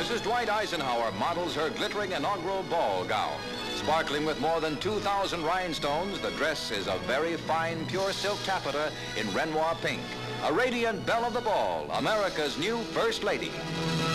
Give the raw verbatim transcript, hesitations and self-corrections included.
Missus Dwight Eisenhower models her glittering inaugural ball gown. Sparkling with more than two thousand rhinestones, the dress is a very fine, pure silk taffeta in Renoir pink. A radiant belle of the ball, America's new First Lady.